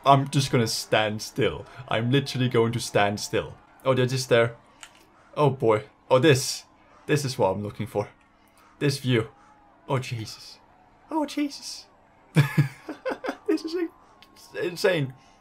I'm just gonna stand still. I'm literally going to stand still. Oh, they're just there. Oh boy. Oh, this is what I'm looking for. This view. Oh, Jesus. Oh, Jesus. This is insane.